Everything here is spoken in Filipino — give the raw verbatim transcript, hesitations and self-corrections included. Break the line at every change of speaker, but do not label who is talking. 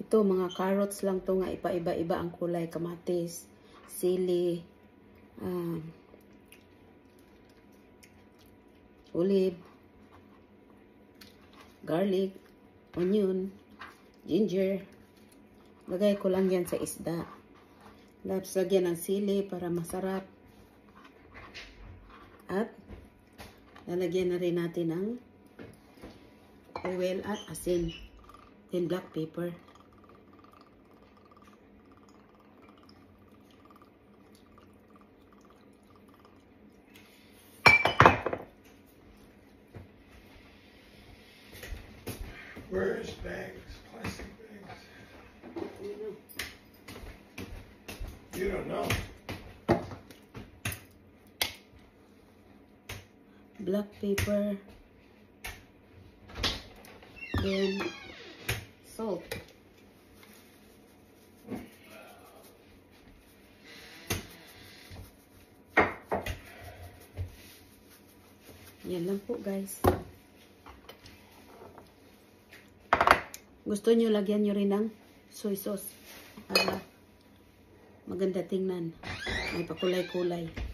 Ito, mga carrots lang to nga. Ipa-iba-iba ang kulay. Kamatis, sili, um, olive, garlic, onion, ginger. Lagay ko lang yan sa isda. Tapos lagyan ng sili para masarap. At lalagyan na rin natin ng oil at asin. Then black pepper.
Where's bags? Plastic bags. You don't know.
Black pepper. Then salt. Yan lang po, guys. Gusto nyo, lagyan nyo rin ng soy sauce para maganda tingnan. May pakulay-kulay.